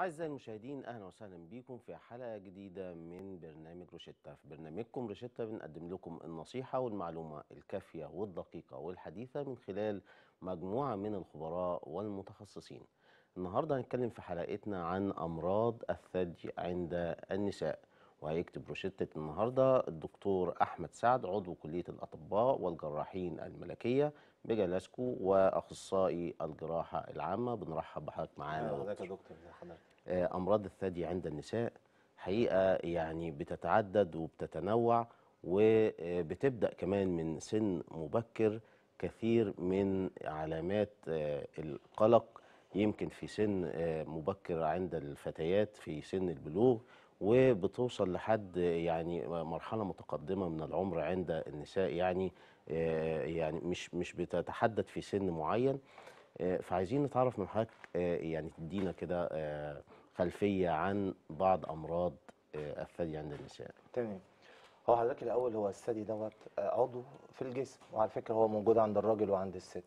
أعزائي المشاهدين، أهلا وسهلا بكم في حلقة جديدة من برنامج روشتة. في برنامجكم روشتة بنقدم لكم النصيحة والمعلومة الكافية والدقيقة والحديثة من خلال مجموعة من الخبراء والمتخصصين. النهاردة هنتكلم في حلقتنا عن أمراض الثدي عند النساء، وهيكتب روشتة النهاردة الدكتور أحمد سعد، عضو كلية الأطباء والجراحين الملكية بجلاسكو وأخصائي الجراحة العامة. بنرحب بحضرتك معانا يا حضرتك يا دكتور. دكتور، ازي حضرتك؟ أمراض الثدي عند النساء حقيقة يعني بتتعدد وبتتنوع، وبتبدأ كمان من سن مبكر. كثير من علامات القلق يمكن في سن مبكر عند الفتيات في سن البلوغ، وبتوصل لحد يعني مرحلة متقدمة من العمر عند النساء. يعني مش بتتحدد في سن معين. فعايزين نتعرف من حضرتك، يعني تدينا كده خلفية عن بعض أمراض الثدي عند النساء. تمام. هو حضرتك الاول، هو الثدي دوت عضو في الجسم، وعلى فكره هو موجود عند الراجل وعند الست.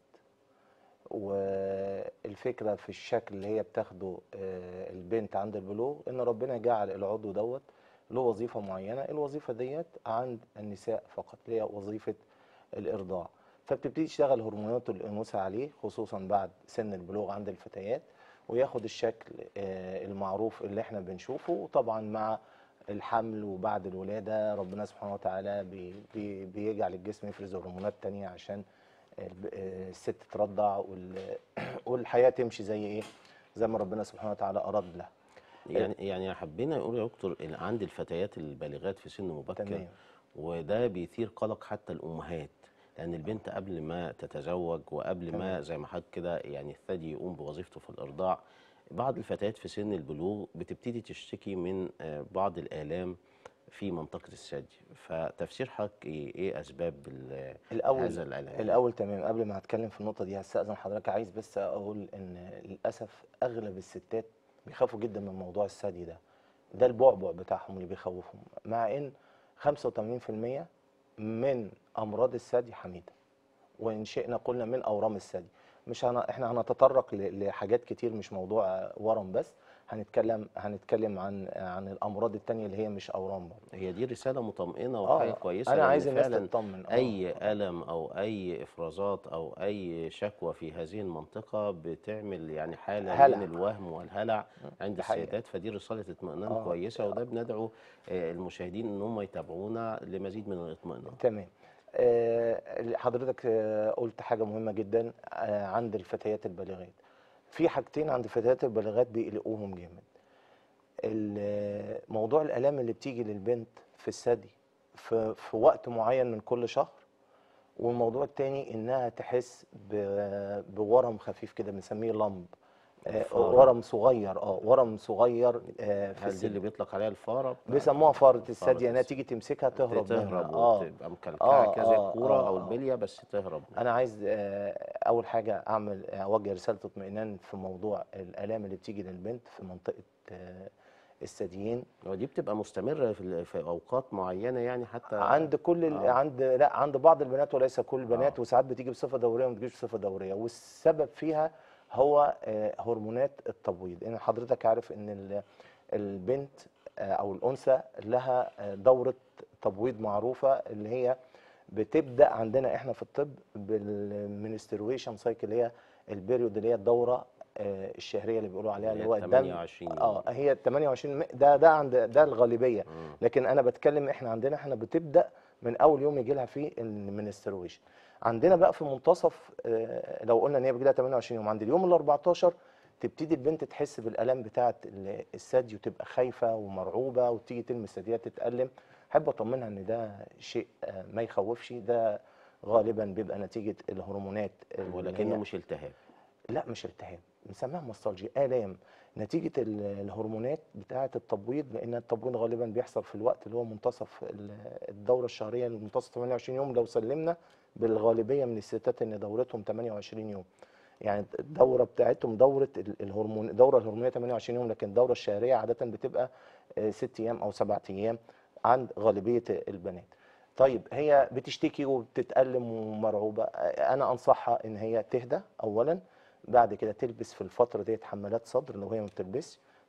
والفكره في الشكل اللي هي بتاخده البنت عند البلوغ، ان ربنا جعل العضو دوت له وظيفه معينه. الوظيفه ديت عند النساء فقط، اللي هي وظيفه الارضاع. فبتبتدي تشتغل هرمونات الانوثه عليه، خصوصا بعد سن البلوغ عند الفتيات، وياخد الشكل المعروف اللي احنا بنشوفه. وطبعا مع الحمل وبعد الولاده ربنا سبحانه وتعالى بيجعل الجسم يفرز هرمونات تانية عشان الست ترضع والحياه تمشي زي ايه، زي ما ربنا سبحانه وتعالى اراد لها. يعني حبينا نقول يا دكتور إن عند الفتيات البالغات في سن مبكر، تمام. وده بيثير قلق حتى الأمهات، لأن البنت قبل ما تتزوج وقبل تمام. ما زي ما حضرتك كده يعني الثدي يقوم بوظيفته في الإرضاع، بعض الفتيات في سن البلوغ بتبتدي تشتكي من بعض الآلام في منطقة الثدي. فتفسير حضرتك إيه أسباب الاول هذا الألم يعني؟ الاول تمام. قبل ما هتكلم في النقطه دي هستأذن حضرتك، عايز بس اقول ان للاسف اغلب الستات بيخافوا جدا من موضوع الثدي ده البعبع بتاعهم اللي بيخوفهم، مع ان 85% من امراض الثدي حميده، وان شئنا قلنا من اورام الثدي. مش احنا هنتطرق لحاجات كتير، مش موضوع ورم بس. هنتكلم عن الامراض التانية اللي هي مش اورام برضه. هي دي رسالة مطمئنة وحاجة كويسة، انا لأن عايز الناس فعلا تطمن. أي ألم أو أي إفرازات أو أي شكوى في هذه المنطقة بتعمل يعني حالة من هلع. الوهم والهلع عند ده حقيقه. السيدات. فدي رسالة اطمئنان اه كويسة، وده بندعو المشاهدين إن هم يتابعونا لمزيد من الاطمئنان. تمام. حضرتك قلت حاجة مهمة جدا عند الفتيات البالغات. في حاجتين عند الفتيات البالغات بيقلقوهم جامد. موضوع الآلام اللي بتيجي للبنت في الثدي في وقت معين من كل شهر. والموضوع التاني انها تحس بورم خفيف كده بنسميه لمب. الفارة، ورم صغير، ورم صغير في هل دي اللي الثدي. بيطلق عليها الفارة بتاع بيسموها فارة فارة الثدي، انها الثدي؟ تيجي تمسكها تهرب منها. تهرب وتبقى مكلكعة كده زي الكورة أو البلية، بس تهرب. انا عايز اول حاجه اوجه رساله اطمئنان في موضوع الالام اللي بتيجي للبنت في منطقه الثديين. ودي بتبقى مستمرة في أوقات معينة يعني حتى. عند كل اه. لا، عند بعض البنات وليس كل اه. البنات، وساعات بتيجي بصفه دوريه وما بتجيش بصفه دوريه. والسبب فيها هو هرمونات التبويض. ان حضرتك عارف ان البنت او الانثى لها دوره تبويض معروفه، اللي هي بتبدا عندنا احنا في الطب بالمنسترويشن سايكل، اللي هي البيريود، اللي هي الدوره الشهريه اللي بيقولوا عليها، اللي اللي هي هو الدم. 28 يوم. هي 28. ده عند ده الغالبيه. مم. لكن انا بتكلم احنا عندنا، احنا بتبدا من اول يوم يجي لها فيه المنسترويشن. عندنا بقى في منتصف، لو قلنا ان هي بيجي لها 28 يوم، عند اليوم ال 14 تبتدي البنت تحس بالالام بتاعه الثدي، وتبقى خايفه ومرعوبه، وتيجي تلمس ثديها تتالم. احب اطمنها ان ده شيء ما يخوفش. ده غالبا بيبقى نتيجه الهرمونات اللي ولكنه هي، مش التهاب. لا مش التهاب، بنسميها ماستالجيا، الام نتيجه الهرمونات بتاعه التبويض. لان التبويض غالبا بيحصل في الوقت اللي هو منتصف الدوره الشهريه، منتصف 28 يوم. لو سلمنا بالغالبيه من الستات ان دورتهم 28 يوم، يعني الدوره بتاعتهم دوره الهرمون، الدوره الهرمونيه 28 يوم، لكن الدوره الشهريه عاده بتبقى 6 ايام او 7 ايام عند غالبيه البنات. طيب هي بتشتكي وبتتألم ومرعوبه، انا انصحها ان هي تهدى اولا. بعد كده تلبس في الفتره ديت حمالات صدر لو هي ما بتلبسش،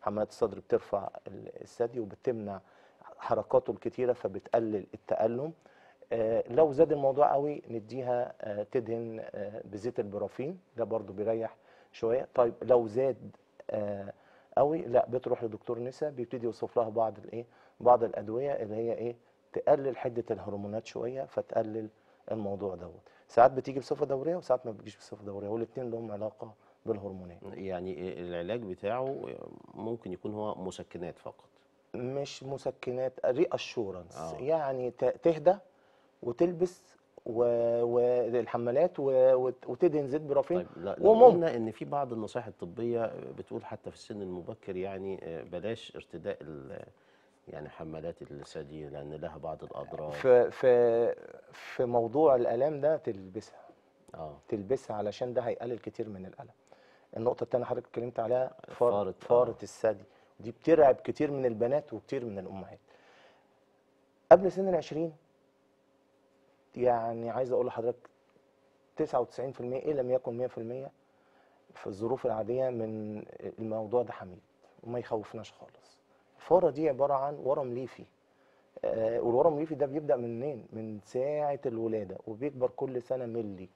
حملات الصدر بترفع الثدي وبتمنع حركاته الكتيره فبتقلل التألم. لو زاد الموضوع قوي نديها تدهن بزيت البرافين، ده برضو بيريح شويه. طيب لو زاد قوي، لا بتروح لدكتور نساء بيبتدي يوصف لها بعض الادويه اللي هي تقلل حده الهرمونات شويه فتقلل الموضوع دوت. ساعات بتيجي بصفه دوريه وساعات ما بتجيش بصفه دوريه، والاثنين لهم علاقه بالهرمونات. يعني العلاج بتاعه ممكن يكون هو مسكنات فقط؟ مش مسكنات، ري اشورنس، اه. يعني تهدى وتلبس والحمالات وتدهن زيت برافين. طيب لو وممكن قلنا ان في بعض النصائح الطبيه بتقول حتى في السن المبكر يعني بلاش ارتداء يعني حمالات الثدي لان لها بعض الاضرار. في موضوع الالام ده تلبسها، اه. علشان ده هيقلل كتير من الالم. النقطه الثانيه حضرتك اتكلمت عليها فارت. فاره الثدي، دي بترعب كتير من البنات وكتير من الامهات قبل سن ال20. يعني عايز اقول لحضرتك 99% ان لم يكن 100% في الظروف العاديه من الموضوع ده حميد وما يخوفناش خالص. الفاره دي عباره عن ورم ليفي، والورم الليفي ده بيبدا منين؟ من ساعه الولاده وبيكبر كل سنه ملي.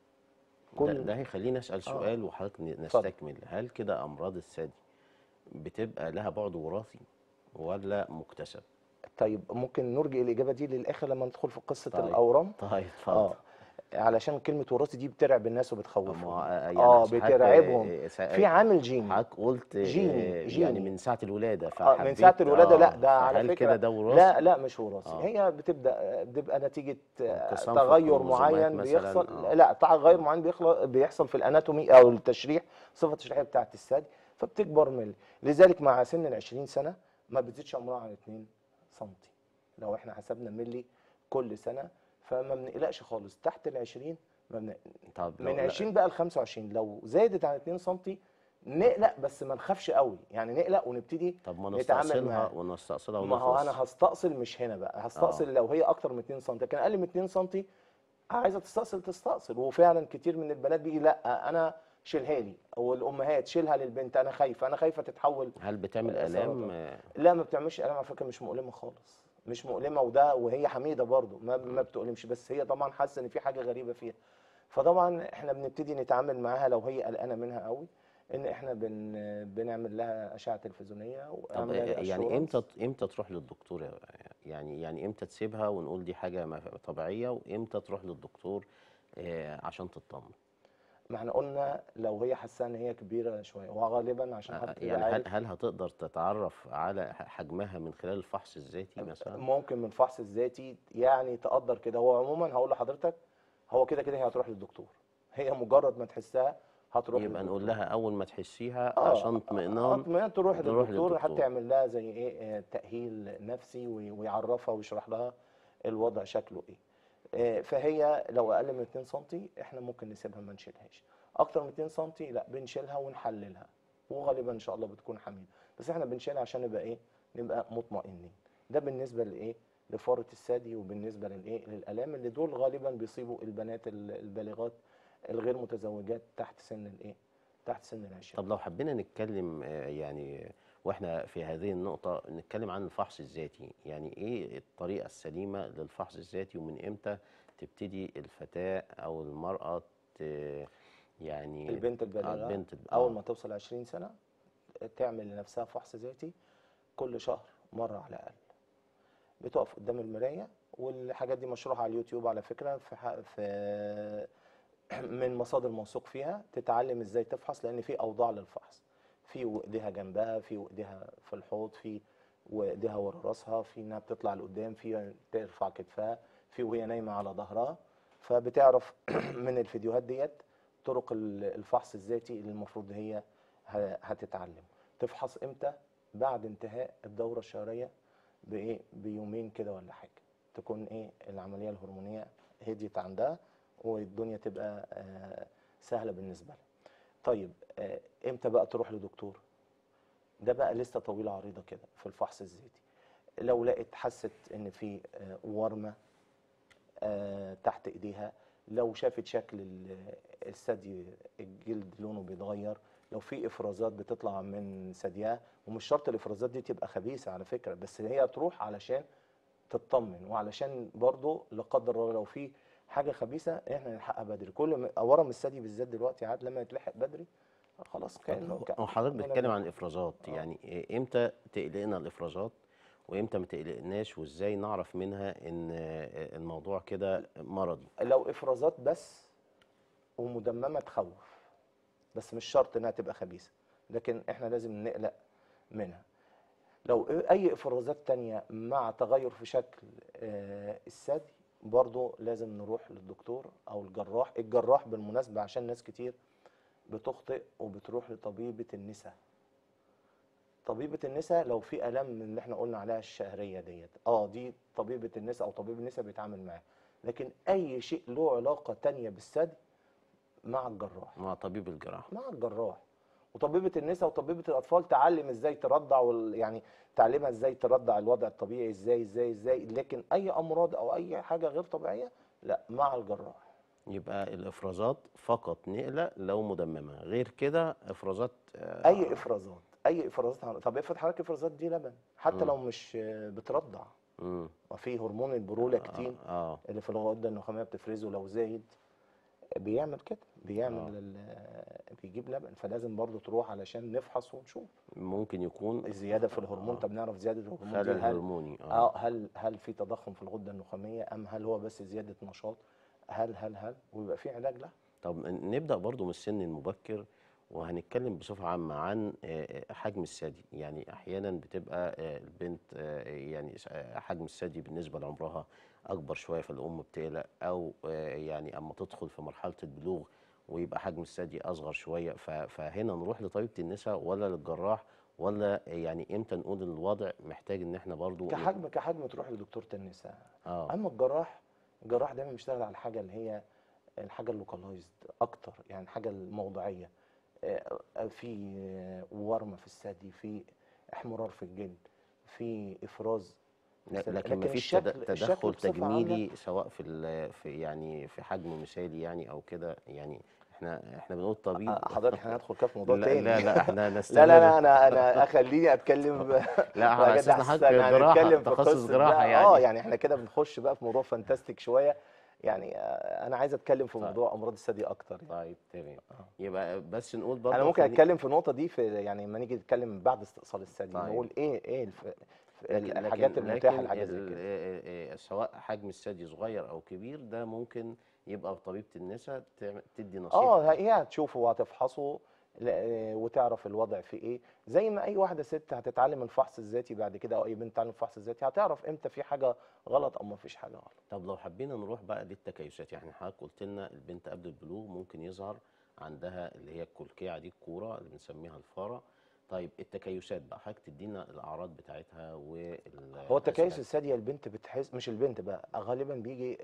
ده هيخليني اسال اه سؤال وحضرتك اتفضل. نستكمل. هل كده امراض الثدي بتبقى لها بعد وراثي ولا مكتسب؟ طيب ممكن نرجع الاجابه دي للاخر لما ندخل في قصه طيب. الاورام. طيب اتفضل. اه علشان كلمه وراثي دي بترعب الناس وبتخوفهم. يعني حضرتك بترعبهم. في عامل جيني. حضرتك قلت يعني جيني من ساعة الولادة من ساعه فحبيت الولاده. لا ده على فهل كده فكره، ده لا وراثي؟ لا مش وراثي، اه. هي بتبقى نتيجه انقسام في تغير الكروموزومات معين مثلا. بيحصل. لا تغير معين بيحصل في الاناتومي او التشريح، الصفه التشريحيه بتاعه الثدي، فبتكبر لذلك مع سن ال20 سنه ما بتزيدش عمرها عن 2 سم. لو احنا حسبنا ملي كل سنه فما بنقلقش خالص تحت ال20. ما بن... طب من لا. 20 بقى ل 25 لو زادت عن 2 سم نقلق، بس ما نخافش قوي، يعني نقلق ونبتدي طب ما نتعامل نستأصلها معاه. ما هو انا ونخلص. هستأصل مش هنا بقى، اه. هستأصل لو هي اكتر من 2 سم، لكن اقل من 2 سم عايزه تستأصل. وفعلا كتير من البنات بيجي لا انا شيلها لي، او الامهات شيلها للبنت، انا خايفه تتحول هل بتعمل آلام؟ سرطان. لا ما بتعملش الام على فكره، مش مؤلمه خالص، مش مؤلمه، وهي حميده برضو ما بتؤلمش، بس هي طبعا حاسه ان في حاجه غريبه فيها. فطبعا احنا بنبتدي نتعامل معاها لو هي قلقانه منها قوي، ان احنا بنعمل لها اشعه تلفزيونيه طب وعملنا لها يعني امتى اشورنس. تروح للدكتور يعني امتى تسيبها ونقول دي حاجة طبيعية، وامتى تروح للدكتور عشان تطمن؟ ما احنا قلنا لو هي حاسه ان هي كبيره شويه، وغالبا عشان حضرتك تبقى يعني هل عارف هتقدر تتعرف على حجمها من خلال الفحص الذاتي مثلا؟ ممكن من الفحص الذاتي يعني تقدر كده. هو عموما هقول لحضرتك، هو كده كده هي هتروح للدكتور، هي مجرد ما تحسها هتروح يبقى نقول للدكتور. لها اول ما تحسيها عشان اه اطمئنان اطمئنان تروح نروح للدكتور، حتى للدكتور. يعمل لها زي تأهيل نفسي ويعرفها ويشرح لها الوضع شكله ايه. فهي لو اقل من 2 سم احنا ممكن نسيبها ما نشيلهاش، اكتر من 2 سم لا بنشيلها ونحللها، وغالبا ان شاء الله بتكون حميده، بس احنا بنشيلها عشان نبقى مطمئنين. ده بالنسبه لفاره الثدي، وبالنسبه للالام اللي دول غالبا بيصيبوا البنات البالغات الغير متزوجات تحت سن ال20. طب لو حبينا نتكلم يعني واحنا في هذه النقطة نتكلم عن الفحص الذاتي، يعني ايه الطريقة السليمة للفحص الذاتي، ومن امتى تبتدي الفتاة او المرأة يعني البنت البالغه البنت اول ما توصل 20 سنه تعمل لنفسها فحص ذاتي كل شهر مره على الاقل. بتقف قدام المرايه، والحاجات دي مشروحه على اليوتيوب على فكره، في من مصادر موثوق فيها، تتعلم ازاي تفحص، لان في اوضاع للفحص، في وايديها جنبها، في وايديها في الحوض، في وايديها ورا راسها، في انها بتطلع لقدام، في ترفع كتفها، في وهي نايمه على ظهرها. فبتعرف من الفيديوهات ديت طرق الفحص الذاتي اللي المفروض هي هتتعلم. تفحص امتى؟ بعد انتهاء الدوره الشهريه بيومين كده ولا حاجه، تكون العمليه الهرمونيه هديت عندها والدنيا تبقى سهله بالنسبه لها. طيب امتى بقى تروح لدكتور؟ ده بقى لسه طويله عريضه كده في الفحص الذاتي. لو لقيت حست ان في ورمه تحت ايديها، لو شافت شكل الثدي الجلد لونه بيتغير، لو في افرازات بتطلع من ثديها، ومش شرط الافرازات دي تبقى خبيثه على فكره، بس هي تروح علشان تطمن، وعلشان برضو لا قدر الله لو في حاجه خبيثه احنا نلحقها بدري. كل ورم الثدي بالذات دلوقتي عاد لما يتلحق بدري خلاص كانه طب هو حضرتك ولا بتتكلم عن بيأخذ. الافرازات، اه يعني امتى تقلقنا الافرازات وامتى ما تقلقناش، وازاي نعرف منها ان الموضوع كده مرضي؟ لو افرازات بس ومدممه تخوف، بس مش شرط انها تبقى خبيثه، لكن احنا لازم نقلق منها. لو اي افرازات تانية مع تغير في شكل الثدي، برضو لازم نروح للدكتور او الجراح. الجراح بالمناسبه عشان ناس كتير بتخطئ وبتروح لطبيبه النساء. طبيبه النساء لو في الام من اللي احنا قلنا عليها الشهريه ديت، دي طبيبه النساء او طبيب النساء بيتعامل معاها. لكن اي شيء له علاقه تانية بالثدي مع الجراح. مع طبيب الجراحه. مع الجراح. وطبيبه النساء وطبيبه الاطفال تعلم ازاي ترضع يعني تعلمها ازاي ترضع الوضع الطبيعي ازاي. لكن اي امراض او اي حاجه غير طبيعيه لا، مع الجراح. يبقى الافرازات فقط نقلق لو مدممه، غير كده افرازات اي افرازات طب افرض حضرتك الافرازات دي لبن، حتى مم. لو مش بترضع، مم. وفي هرمون اه البرولاكتين اه اللي في الغده النخاميه بتفرزه لو زايد بيعمل كده، اه بيجيب لبن. فلازم برضو تروح علشان نفحص ونشوف ممكن يكون الزياده في الهرمون. طب نعرف زياده الهرمون دي، خلل هل هرموني. هل في تضخم في الغده النخاميه، ام هل هو بس زياده نشاط، هل ويبقى في علاج له. طب نبدأ برضو من السن المبكر، وهنتكلم بصفة عامة عن حجم الثدي. يعني أحيانا بتبقى البنت يعني حجم الثدي بالنسبة لعمرها أكبر شوية، فالأم بتقلق، أو يعني أما تدخل في مرحلة البلوغ ويبقى حجم الثدي أصغر شوية، فهنا نروح لطبيبة النساء ولا للجراح؟ ولا يعني إمتى نقول إن الوضع محتاج إن إحنا برضو كحجم تروح لدكتوره النساء. آه اما الجراح دايما بيشتغل على الحاجه اللي هي الحاجه اللوكالايزد اكتر، يعني الحاجه الموضعيه. في ورمه في الثدي، في احمرار في الجلد، في افراز في الثدي. لكن ما لكن فيش الشكل تدخل بصفه عامه. تجميلي، سواء في يعني في حجم مثالي يعني او كده يعني. احنا بنقول طبيب. حضرتك احنا هندخل كده في موضوع لا تاني. لا لا، احنا لا لا نستمر. لا، انا اخليني اتكلم لا، في على الحاجات دي اساس ان احسن. حضرتك جراحه، هنتكلم في تخصص قصه جراحه بقى، يعني. يعني احنا كده بنخش بقى في موضوع فانتاستيك شويه. يعني انا عايز اتكلم في طيب موضوع امراض الثدي اكتر يعني. طيب تمام. يبقى بس نقول انا برضو ممكن اتكلم في النقطه دي في، يعني لما نيجي نتكلم بعد استئصال الثدي طيب. نقول ايه لكن الحاجات لكن المتاحه لكن لحاجه زي كده. سواء حجم الثدي صغير او كبير، ده ممكن يبقى طبيبة النساء تدي نصيحة. هي هتشوفه وهتفحصه وتعرف الوضع في ايه. زي ما اي واحده ست هتتعلم الفحص الذاتي بعد كده، او اي بنت تتعلم الفحص الذاتي، هتعرف امتى في حاجه غلط او ما فيش حاجه غلط. طب لو حبينا نروح بقى للتكيسات، يعني حضرتك قلت لنا البنت قبل البلوغ ممكن يظهر عندها اللي هي الكلكيعه دي، الكوره اللي بنسميها الفاره. طيب التكيسات بقى، حضرتك تدينا الاعراض بتاعتها هو التكيس والاسباب. الثدي البنت بتحس، مش البنت بقى، غالبا بيجي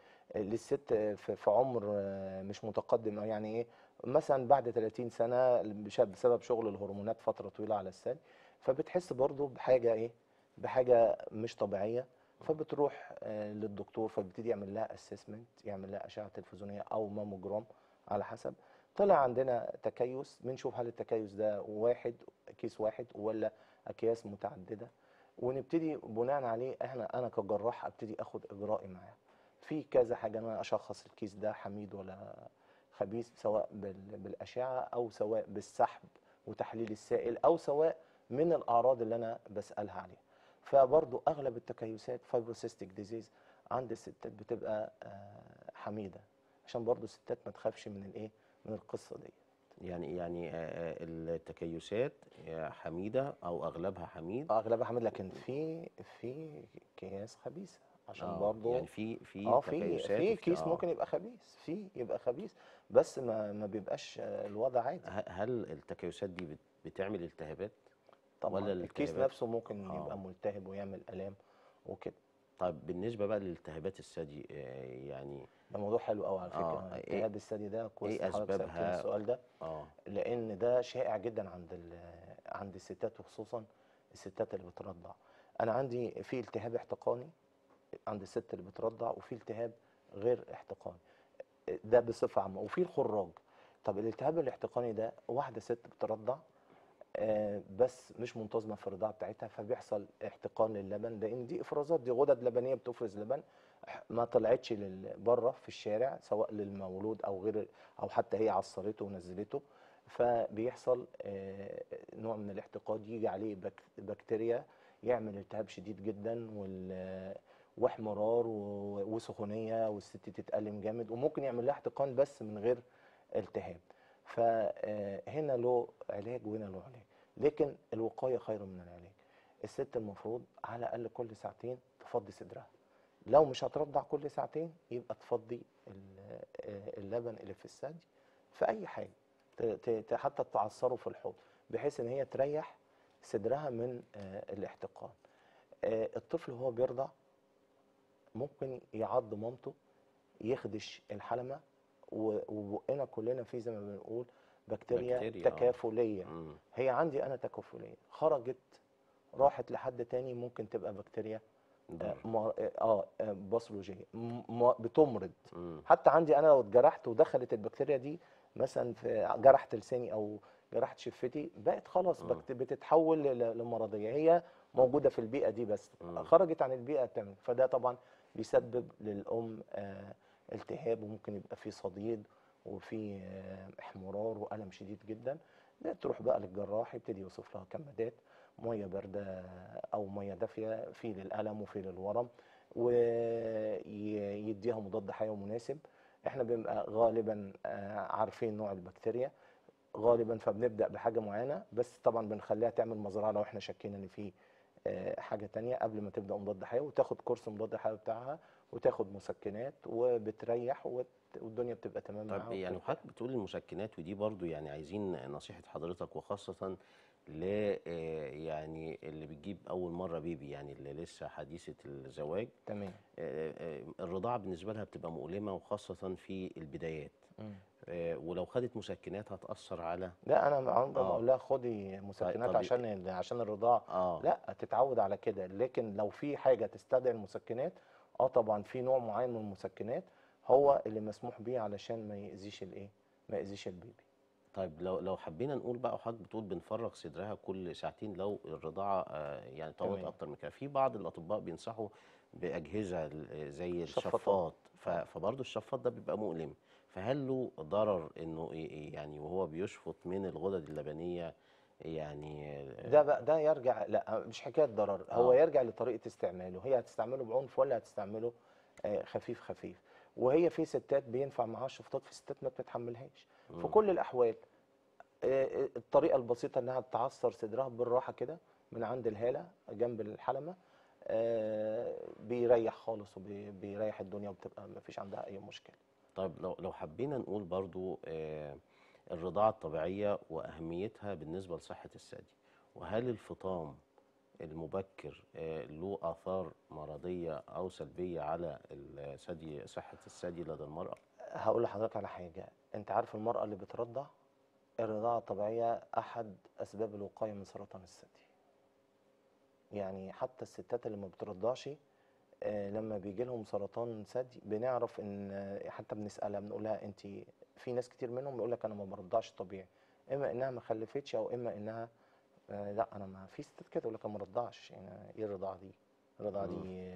للست في عمر مش متقدم، أو يعني ايه، مثلا بعد 30 سنه بسبب شغل الهرمونات فتره طويله على الثدي. فبتحس برضو بحاجه ايه، بحاجه مش طبيعيه. فبتروح للدكتور، فبيبتدي يعمل لها اسسمنت، يعمل لها اشعه تلفزيونيه او ماموجرام على حسب. طلع عندنا تكيس، بنشوف هل التكيس ده كيس واحد ولا اكياس متعدده. ونبتدي بناء عليه انا كجراح ابتدي اخد اجرائي معاه في كذا حاجه. انا اشخص الكيس ده حميد ولا خبيث، سواء بالاشعه، او سواء بالسحب وتحليل السائل، او سواء من الاعراض اللي انا بسالها عليها. فبرضو اغلب التكيسات فايبروسيستيك ديزيز عند الستات بتبقى حميده، عشان برضو الستات ما تخافش من الايه، من القصه دي. يعني التكيسات حميده او اغلبها حميد. اغلبها حميد، لكن في اكياس خبيثه عشان برضو. يعني في تكيسات في وفي كيس ممكن يبقى خبيث، بس ما بيبقاش الوضع عادي. هل التكيسات دي بتعمل التهابات؟ ولا طبعا الكيس الالتهابات؟ نفسه ممكن يبقى اه ملتهب ويعمل الام وكده. طيب بالنسبه بقى للالتهابات الثدي يعني ده موضوع حلو قوي على فكره، ايه التهاب الثدي ده كويس ان ايه حضرتك سالتني اسبابها؟ السؤال ده. اه لان ده شائع جدا عند الستات، وخصوصا الستات اللي بترضع. انا عندي في التهاب احتقاني عند الست اللي بترضع، وفي التهاب غير احتقاني، ده بصفه عامه. وفي الخراج، طب الالتهاب الاحتقاني ده واحده ست بترضع بس مش منتظمه في الرضاعه بتاعتها، فبيحصل احتقان للبن، لان دي افرازات، دي غدد لبنيه بتفرز لبن ما طلعتش بره في الشارع، سواء للمولود او غير، او حتى هي عصرته ونزلته، فبيحصل نوع من الاحتقان، يجي عليه بكتيريا، يعمل التهاب شديد جدا واحمرار وسخونيه، والست تتألم جامد، وممكن يعمل لها احتقان بس من غير التهاب. فهنا له علاج وهنا له علاج، لكن الوقايه خير من العلاج. الست المفروض على الاقل كل ساعتين تفضي صدرها، لو مش هترضع كل ساعتين يبقى تفضي اللبن اللي في الثدي في اي حاجه، حتى تعصره في الحوض، بحيث ان هي تريح صدرها من الاحتقان. الطفل وهو بيرضع ممكن يعض مامته، يخدش الحلمه، وبقنا كلنا فيه زي ما بنقول بكتيريا تكافليه. هي عندي انا تكافليه، خرجت راحت لحد تاني ممكن تبقى بكتيريا باثولوجيه بتمرض. حتى عندي انا لو اتجرحت ودخلت البكتيريا دي مثلا في جرحت لساني او جرحت شفتي، بقت خلاص بتتحول لمرضيه، هي موجوده في البيئه دي بس خرجت عن البيئه تماما، فده طبعا بيسبب للام التهاب، وممكن يبقى فيه صديد وفي احمرار والم شديد جدا. تروح بقى للجراح، يبتدي يوصف لها كمادات، ميه بارده او ميه دافيه، في للالم وفي للورم، ويديها مضاد حيوي مناسب. احنا بنبقى غالبا عارفين نوع البكتيريا غالبا، فبنبدا بحاجه معينه، بس طبعا بنخليها تعمل مزرعه لو احنا شاكين ان في حاجه تانية قبل ما تبدا مضاد حيوي، وتاخد كورس مضاد حيوي بتاعها، وتاخد مسكنات وبتريح، والدنيا بتبقى تمام معاها. طب يعني حضرتك بتقول المسكنات، ودي برضو يعني عايزين نصيحة حضرتك، وخاصة ل يعني اللي بتجيب أول مرة بيبي، يعني اللي لسه حديثة الزواج. تمام. الرضاعة بالنسبة لها بتبقى مؤلمة، وخاصة في البدايات. ولو خدت مسكنات هتأثر على لا، انا عمري ما اقول لها خدي مسكنات عشان الرضاعه، لا تتعود على كده. لكن لو في حاجه تستدعي المسكنات، طبعا في نوع معين من المسكنات هو اللي مسموح بيه علشان ما يأذيش ما يأذيش البيبي. طيب لو حبينا نقول بقى، وحضرتك بتقول بنفرغ صدرها كل ساعتين لو الرضاعه يعني طولت اكتر من كده، في بعض الاطباء بينصحوا باجهزه زي الشفاط، فبرضه الشفاط ده بيبقى مؤلم، فهل له ضرر انه يعني وهو بيشفط من الغدد اللبنيه يعني؟ ده يرجع، لا مش حكايه ضرر، هو يرجع لطريقه استعماله، هي هتستعمله بعنف ولا هتستعمله خفيف خفيف. وهي في ستات بينفع معاها الشفطات، في ستات ما بتتحملهاش. في كل الاحوال الطريقه البسيطه انها تعصر صدرها بالراحه كده من عند الهاله جنب الحلمه، بيريح خالص وبيريح الدنيا، وبتبقى ما فيش عندها اي مشكله. طيب لو حبينا نقول برضو الرضاعه الطبيعيه واهميتها بالنسبه لصحه الثدي، وهل الفطام المبكر له آثار مرضية أو سلبية على الثدي، صحة الثدي لدى المرأة؟ هقول لحضرتك على حاجة، أنت عارف المرأة اللي بترضع، الرضاعة الطبيعية أحد أسباب الوقاية من سرطان الثدي. يعني حتى الستات اللي ما بترضعش لما بيجي لهم سرطان ثدي بنعرف ان، حتى بنسالها بنقول لها انت، في ناس كتير منهم بيقول لك انا ما برضعش طبيعي، اما انها ما خلفتش او اما انها لا انا ما، في ستات كده تقول لك انا ما برضعش. يعني ايه الرضاعه دي؟ الرضاعه دي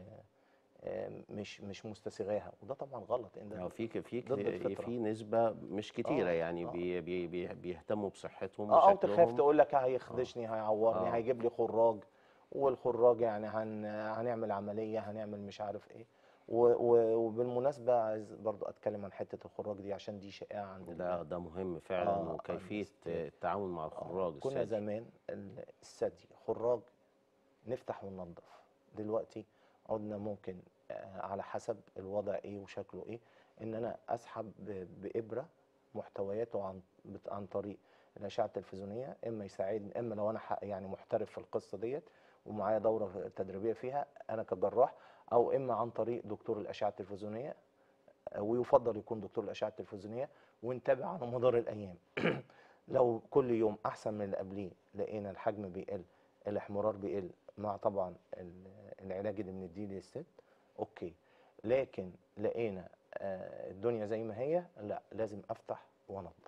مش مستسيغاها، وده طبعا غلط، ان ده ضد الفطره. في نسبة مش كتيرة يعني بيهتموا بصحتهم او تخاف وشكلهم. تقول لك هيخدشني، هيعورني، هيجيب لي خراج، والخراج يعني هنعمل عمليه، هنعمل مش عارف ايه. وبالمناسبه عايز برضو اتكلم عن حته الخراج دي، عشان دي شائعه عند ده مهم فعلا. وكيفيه التعامل مع الخراج كنا الثدي. زمان الثدي خراج نفتح وننظف، دلوقتي عدنا ممكن على حسب الوضع ايه وشكله ايه، ان انا اسحب بابره محتوياته عن طريق الاشعه التلفزيونيه، اما يساعدني، اما لو انا يعني محترف في القصه ديت ومعايا دوره تدريبيه فيها انا كجراح، او اما عن طريق دكتور الاشعه التلفزيونيه، ويفضل يكون دكتور الاشعه التلفزيونيه، ونتابع على مدار الايام. لو كل يوم احسن من اللي قبليه، لقينا الحجم بيقل، الاحمرار بيقل، مع طبعا العلاج اللي بنديه للست، اوكي. لكن لقينا الدنيا زي ما هي، لا لازم افتح وانظف.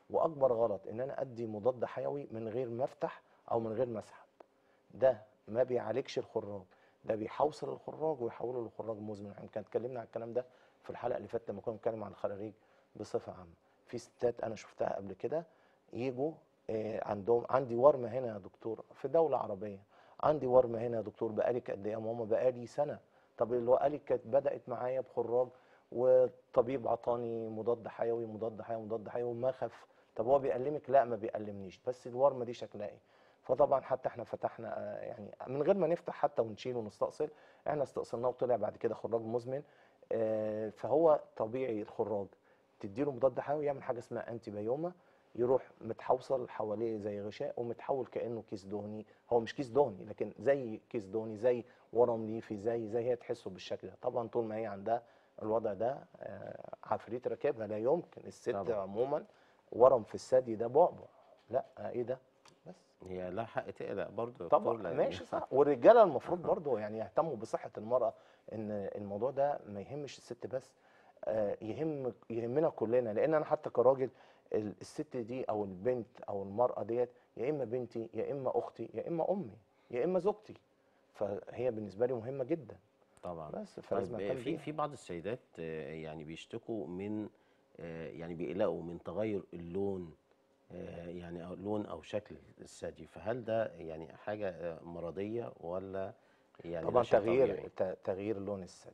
واكبر غلط ان انا ادي مضاد حيوي من غير ما افتح او من غير ما اسحب. ده ما بيعالجش الخراج، ده بيحوصل الخراج ويحوله لخراج مزمن. احنا كنا اتكلمنا عن الكلام ده في الحلقه اللي فاتت لما كنا بنتكلم عن الخراريج بصفه عامه. في ستات انا شفتها قبل كده يجوا عندي ورمه هنا يا دكتور في دوله عربيه، عندي ورمه هنا يا دكتور بقالي قد ايه يا ماما؟ بقالي سنه. طب اللي هو قالي كانت بدات معايا بخراج والطبيب عطاني مضاد حيوي مضاد حيوي مضاد حيوي وما خف. طب هو بيألمك؟ لا ما بيألمنيش، بس الورمه دي شكلها ايه؟ فطبعا حتى احنا فتحنا يعني من غير ما نفتح حتى ونشيل ونستأصل، احنا استأصلناه وطلع بعد كده خراج مزمن. فهو طبيعي الخراج تديله مضاد حيوي يعمل حاجه اسمها انتي بايوما، يروح متحوصل حواليه زي غشاء ومتحول كانه كيس دهني. هو مش كيس دهني لكن زي كيس دهني، زي ورم ليفي، زي هي تحسه بالشكل ده. طبعا طول ما هي عندها الوضع ده عفريت راكبها، لا يمكن. الست طبعا عموما ورم في الثدي ده بعبع، لا ايه ده بس. هي لها حق تقلق برضه يا دكتور، طبعا لان ماشي صح، والرجاله المفروض برضه يعني يهتموا بصحه المراه، ان الموضوع ده ما يهمش الست بس، يهمنا كلنا. لان انا حتى كراجل الست دي او البنت او المراه ديت يا اما بنتي يا اما اختي يا اما امي يا اما زوجتي، فهي بالنسبه لي مهمه جدا طبعا. بس، فلازم طيب اهتم في بيها. في بعض السيدات يعني بيشتكوا من يعني بيقلقوا من تغير اللون، يعني أو لون او شكل الثدي، فهل ده يعني حاجه مرضيه ولا يعني ده طبعا شيء طبيعي؟ تغيير لون الثدي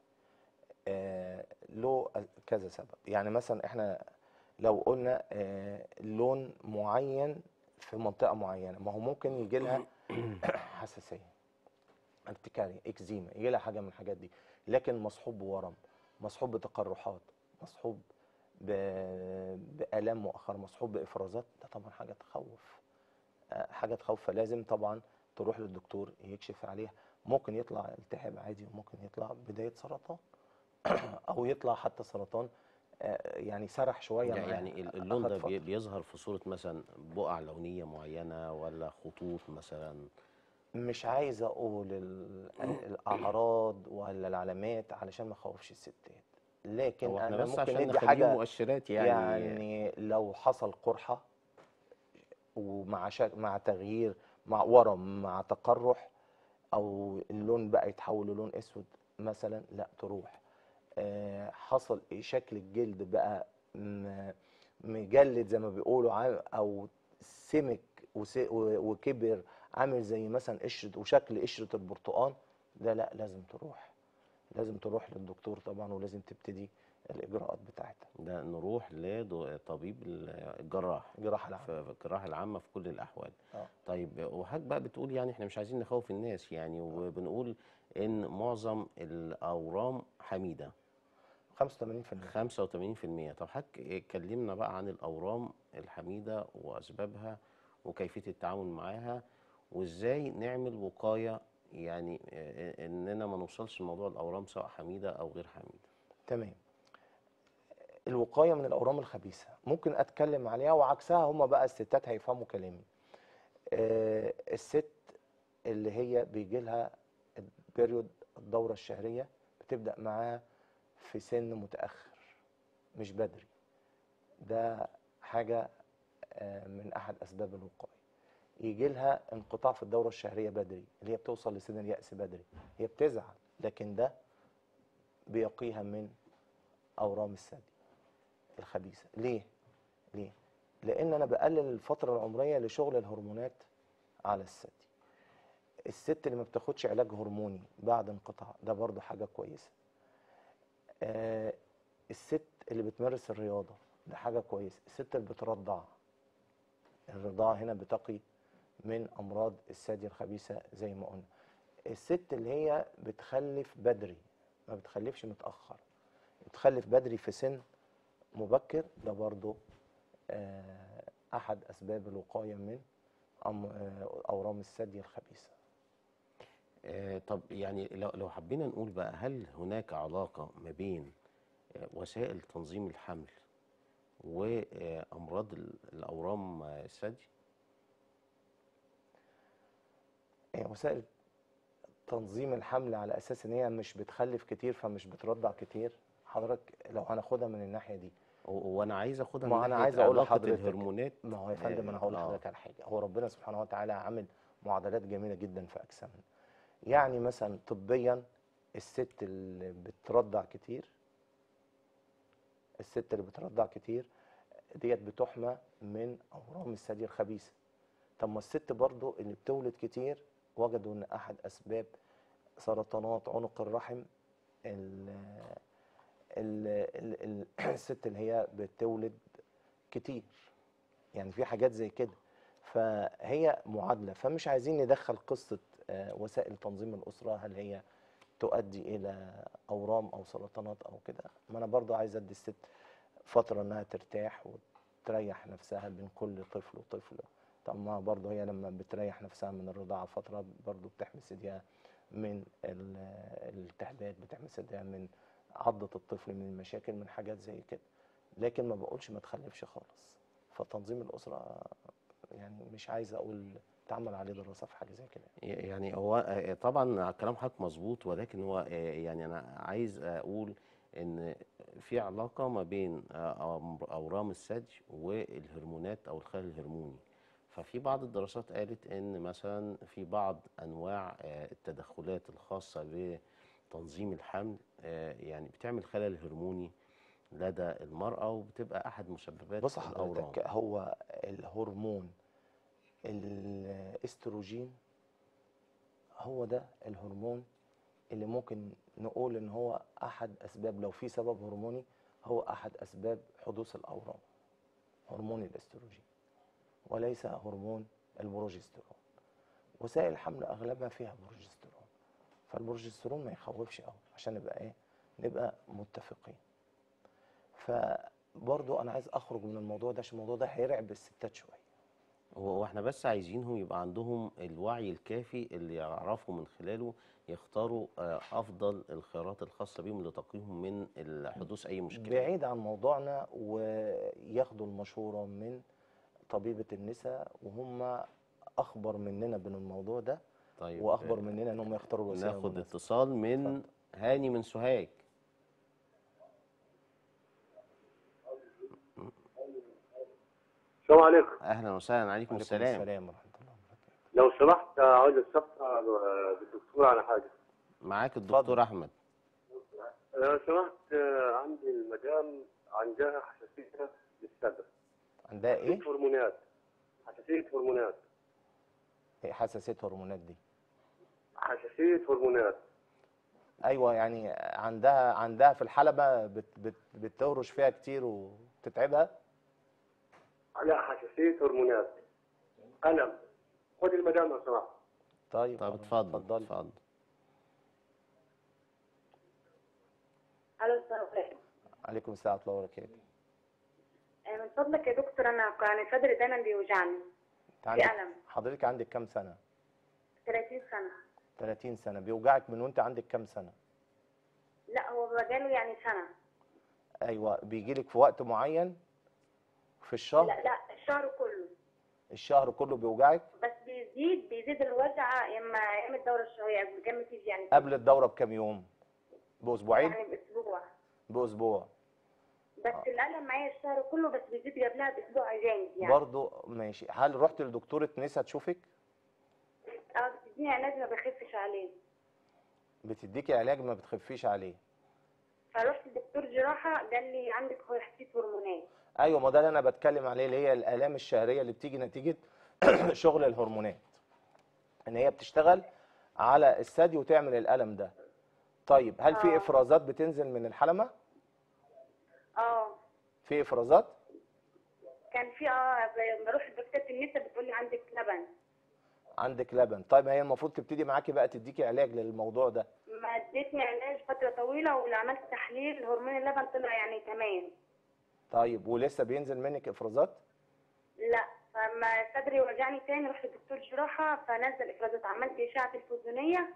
له كذا سبب. يعني مثلا احنا لو قلنا لون معين في منطقه معينه، ما هو ممكن يجي لها حساسيه، ارتكاريا، اكزيما، يجي لها حاجه من الحاجات دي، لكن مصحوب بورم، مصحوب بتقرحات، مصحوب بآلام مؤخرة، مصحوب بإفرازات، ده طبعا حاجة تخوف، حاجة تخوف. فلازم طبعا تروح للدكتور يكشف عليها. ممكن يطلع التهاب عادي وممكن يطلع بداية سرطان أو يطلع حتى سرطان يعني سرح شوية معاها، يعني اللون أخد ده فترة. بيظهر في صوره مثلا بقع لونيه معينه ولا خطوط مثلا؟ مش عايز أقول الأعراض ولا العلامات علشان ما أخوفش الستات، لكن هو احنا أنا بس ممكن عشان ندي نخليه حاجة. مؤشرات يعني. يعني لو حصل قرحة ومع مع تغيير، مع ورم، مع تقرح، او اللون بقى يتحول للون اسود مثلا، لا تروح. حصل شكل الجلد بقى مجلد زي ما بيقولوا، او سمك وكبر، عامل زي مثلا قشره وشكل قشره البرتقال، ده لا لازم تروح، لازم تروح للدكتور طبعا، ولازم تبتدي الاجراءات بتاعتها. ده نروح لطبيب الجراح الجراحه العامه. في الجراحة العامة في كل الأحوال. اه طيب وحضرتك بقى بتقول يعني احنا مش عايزين نخوف الناس يعني، وبنقول إن معظم الأورام حميدة 85%. 85%. طب حضرتك كلمنا بقى عن الأورام الحميدة وأسبابها وكيفية التعامل معاها، وإزاي نعمل وقاية يعني إننا ما نوصلش لموضوع الأورام سواء حميدة أو غير حميدة. تمام. الوقايه من الاورام الخبيثه ممكن اتكلم عليها، وعكسها هم بقى الستات هيفهموا كلامي. الست اللي هي بيجي لها البريود، الدوره الشهريه، بتبدا معاها في سن متاخر مش بدري، ده حاجه من احد اسباب الوقايه. يجي لها انقطاع في الدوره الشهريه بدري، اللي هي بتوصل لسن اليأس بدري، هي بتزعل، لكن ده بيقيها من اورام الثدي الخبيثه. ليه؟ لان انا بقلل الفتره العمريه لشغل الهرمونات على الثدي. الست اللي ما بتاخدش علاج هرموني بعد انقطاع، ده برضو حاجه كويسه. الست اللي بتمارس الرياضه، ده حاجه كويسه. الست اللي بترضع، الرضاعه هنا بتقي من امراض الثدي الخبيثه زي ما قلنا. الست اللي هي بتخلف بدري، ما بتخلفش متاخر، بتخلف بدري في سن مبكر، ده برضو احد اسباب الوقايه من اورام الثدي الخبيثه. طب يعني لو حبينا نقول بقى، هل هناك علاقة ما بين وسائل تنظيم الحمل وأمراض الأورام الثدي؟ وسائل تنظيم الحمل على اساس ان هي مش بتخلف كتير فمش بترضع كتير، حضرتك لو هناخدها من الناحيه دي، وانا عايز اخدها من ما انا ناحيه عايز اقول علاقه لحضرتك، الهرمونات. ما هو يا فندم انا هقول اه. لحضرتك على حاجه. هو ربنا سبحانه وتعالى عامل معادلات جميله جدا في اجسامنا. يعني مثلا طبيا الست اللي بترضع كتير، الست اللي بترضع كتير ديت بتحمى من اورام الثدي الخبيثه. طب ما الست برضو اللي بتولد كتير وجدوا ان احد اسباب سرطانات عنق الرحم ال الست اللي هي بتولد كتير. يعني في حاجات زي كده، فهي معادلة. فمش عايزين ندخل قصة وسائل تنظيم الأسرة هل هي تؤدي إلى أورام أو سرطانات أو كده. ما أنا برضو عايز أدي الست فترة إنها ترتاح وتريح نفسها بين كل طفل وطفل. طب ما برضو هي لما بتريح نفسها من الرضاعة فترة برضو بتحمي ثديها من الالتهابات، بتحمي ثديها من عضة الطفل، من المشاكل، من حاجات زي كده. لكن ما بقولش ما تخلفش خالص. فتنظيم الأسرة يعني مش عايز أقول تعمل عليه دراسة في حاجة زي كده. يعني هو طبعا كلام حضرتك مظبوط، ولكن هو يعني انا عايز اقول ان في علاقه ما بين اورام الثدي والهرمونات او الخلل الهرموني. ففي بعض الدراسات قالت ان مثلا في بعض انواع التدخلات الخاصه بتنظيم الحمل يعني بتعمل خلل هرموني لدى المراه، وبتبقى احد مسببات بص الاورام. حضرتك، هو الهرمون الاستروجين هو ده الهرمون اللي ممكن نقول ان هو احد اسباب، لو في سبب هرموني هو احد اسباب حدوث الاورام، هرمون الاستروجين وليس هرمون البروجسترون. وسائل الحمل اغلبها فيها بروجسترون، فالبروجسترون ما يخوفش قوي عشان نبقى ايه، نبقى متفقين. فبرضو انا عايز اخرج من الموضوع ده عشان الموضوع ده هيرعب الستات شويه. هو احنا بس عايزينهم يبقى عندهم الوعي الكافي اللي يعرفوا من خلاله يختاروا افضل الخيارات الخاصه بيهم لتقيهم من حدوث اي مشكله. بعيد عن موضوعنا، وياخدوا المشوره من طبيبه النساء، وهم اخبر مننا بالموضوع ده، طيب واخبر مننا ان هم يختاروا الوسيله ناخد المناسبه. اتصال من اتفضل. هاني من سوهاج. السلام عليكم. اهلا وسهلا، عليكم وعليكم السلام. السلام ورحمه الله وبركاته. لو سمحت عاوز استفسر بالدكتور على حاجه. معاك اتفضل. الدكتور احمد. لو سمحت عندي المدام عندها حساسيه للصدر. عندها ايه؟ حساسيه هرمونات. حساسيه هرمونات. ايه حساسيه هرمونات دي؟ حساسيه هرمونات. ايوه، يعني عندها في الحلبه بتورش فيها كتير وتتعبها. على حساسيه هرمونات. الم. خد المدام لو سمحت. طيب طب خلاص، اتفضل اتفضلي. اتفضل. الو، السلام عليكم. عليكم السلام ورحمه الله وبركاته. من فضلك يا دكتور، انا يعني صدري دايما بيوجعني. في الم. حضرتك عندك كام سنه؟ 30 سنه. 30 سنه. بيوجعك من وانت عندك كام سنه؟ لا، هو بقاله يعني سنه. ايوه، بيجيلك في وقت معين في الشهر؟ لا، الشهر كله. الشهر كله بيوجعك؟ بس بيزيد الوجع اما ايام الدوره الشهريه قبل ما تيجي يعني. قبل الدوره بكام يوم؟ باسبوعين؟ يعني باسبوع. باسبوع. بس الالم معايا الشهر كله، بس بيزيد قبلها باسبوع جامد يعني. برضه ماشي. هل رحت لدكتوره نسا تشوفك؟ بتديني علاج ما بخفش عليه. بتديكي علاج ما بتخفيش عليه؟ فرحت لدكتور جراحه قال لي عندك حساسيه هرمونات. ايوه، ما ده اللي انا بتكلم عليه، اللي هي الالام الشهريه اللي بتيجي نتيجه شغل الهرمونات، ان هي بتشتغل على الثدي وتعمل الالم ده. طيب هل في افرازات بتنزل من الحلمه؟ في افرازات؟ كان في بروح لدكتوره النساء بتقول لي عندك لبن. عندك لبن. طيب هي المفروض تبتدي معاكي بقى تديكي علاج للموضوع ده. ما ادتني علاج فتره طويله، ولما عملت تحليل هرمون اللبن طلع يعني تمام. طيب ولسه بينزل منك افرازات؟ لا، فما صدري وجعني تاني رحت لدكتور جراحه فنزل افرازات، عملت اشعه تلفزيونيه.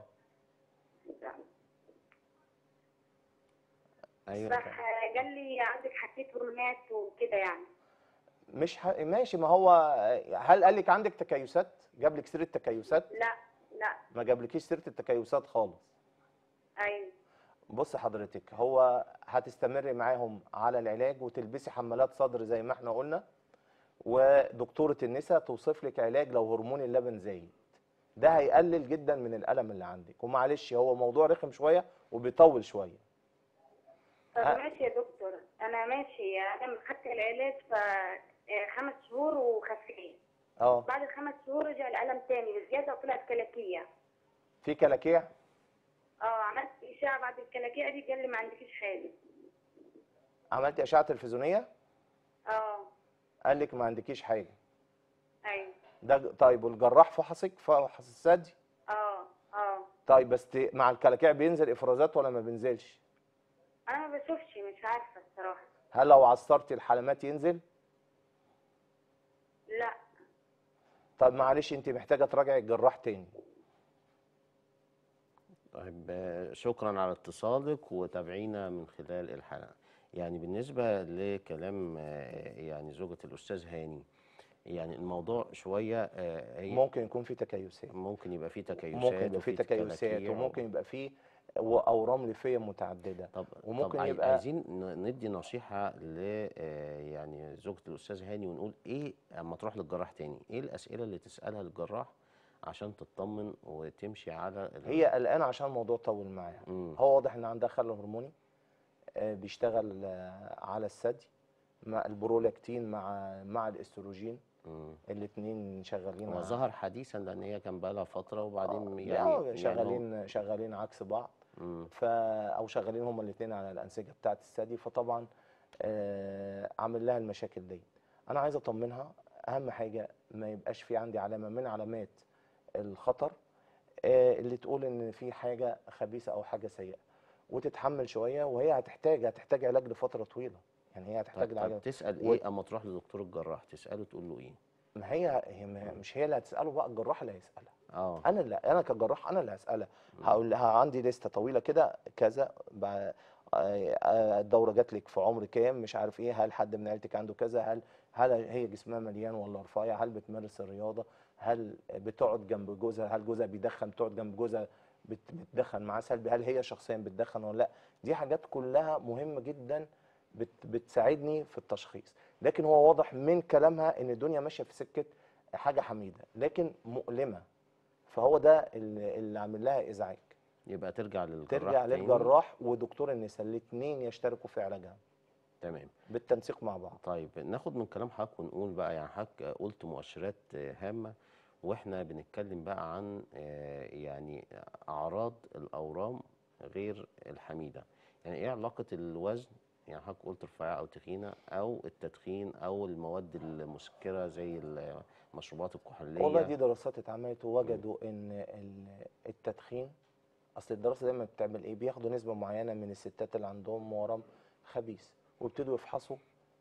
ايوه. راح قال لي عندك حساسيه هرمونات وكده يعني. ماشي. ما هو هل قال لك عندك تكيسات؟ جاب لك سيره تكيسات؟ لا. ما جابلكيش سيره التكيسات خالص. ايوه. بص حضرتك، هو هتستمري معاهم على العلاج وتلبسي حمالات صدر زي ما احنا قلنا، ودكتورة النساء توصف لك علاج لو هرمون اللبن زايد. ده هيقلل جدا من الألم اللي عندك. ومعلش هو موضوع رخم شوية وبيطول شوية. طب أه، ماشي يا دكتور، انا ماشي، انا خدت العلاج 5 شهور وخفيت. اه بعد ال5 شهور رجع الالم تاني بزياده وطلعت كلاكيع. في كلاكيع. عملت اشعه بعد الكلاكيع دي، قال لي ما عندكيش حاجه. عملتي أشعة تلفزيونية؟ اه. قال لك ما عندكيش حاجة. ايوه. ده طيب، والجراح فحصك، فحص الثدي؟ اه. اه. طيب بس مع الكلاكيع بينزل افرازات ولا ما بينزلش؟ انا ما بشوفش، مش عارفه الصراحه. هل لو عصرتي الحلمات ينزل؟ لا. طب معلش انت محتاجه تراجعي الجراح تاني. طيب شكرا على اتصالك وتابعينا من خلال الحلقة. يعني بالنسبة لكلام يعني زوجة الأستاذ هاني، يعني الموضوع شوية هي ممكن يكون في تكيسات، ممكن يبقى فيه ممكن تكيسات يبقى في وفيه تكيسات، كلاكيع وممكن يبقى في اورام ليفيه متعدده، طب وممكن يبقى. عايزين ندي نصيحة ل يعني زوجة الأستاذ هاني، ونقول إيه أما تروح للجراح تاني، إيه الأسئلة اللي تسألها للجراح عشان تطمن وتمشي على هي قلقانه عشان الموضوع طول معاها. هو واضح ان عندها خلل هرموني بيشتغل على الثدي مع البرولاكتين مع الاستروجين. الاثنين شغالين هو ظهر حديثا لأن هي كان بقالها فترة وبعدين لا، يعني شغالين عكس بعض. او شغالين هما الاثنين على الانسجه بتاعه الثدي، فطبعا عامل لها المشاكل دي. انا عايز اطمنها، اهم حاجه ما يبقاش في عندي علامه من علامات الخطر اللي تقول ان في حاجه خبيثه او حاجه سيئه، وتتحمل شويه. وهي هتحتاج علاج لفتره طويله، يعني هي هتحتاج طب العلاج. تسأل إيه أما تروح لدكتور الجراح، تسأله تقول له إيه؟ ما هي مش هي اللي هتساله بقى، الجراح اللي هيسالها. اه انا كجراح انا اللي هسالها. هقول لها عندي لسته طويله كده كذا، الدوره جات لك في عمر كام، مش عارف ايه، هل حد من عيلتك عنده كذا، هل هي جسمها مليان ولا رفيع، هل بتمارس الرياضه، هل بتقعد جنب جوزها، هل جوزها بيدخن بتقعد جنب جوزها بتدخن معاه سلبي، هل هي شخصيا بتدخن ولا لا. دي حاجات كلها مهمه جدا بتساعدني في التشخيص. لكن هو واضح من كلامها ان الدنيا ماشيه في سكه حاجه حميده لكن مؤلمه، فهو ده اللي عامل لها ازعاج. يبقى ترجع للجراح ترجع تاني. للجراح ودكتور النساء، الاثنين يشتركوا في علاجها تمام. بالتنسيق مع بعض. طيب ناخد من كلام حضرتك ونقول بقى، يعني حضرتك قلت مؤشرات هامة، واحنا بنتكلم بقى عن يعني أعراض الأورام غير الحميدة. يعني ايه علاقة الوزن، يعني حضرتك قلت رفيعة أو تخينة، أو التدخين، أو المواد المسكرة زي المشروبات والله الكحولية؟ دي دراسات اتعملت ووجدوا ان التدخين، اصل الدراسه دايما بتعمل ايه، بياخدوا نسبه معينه من الستات اللي عندهم ورم خبيث ويبتدوا يفحصوا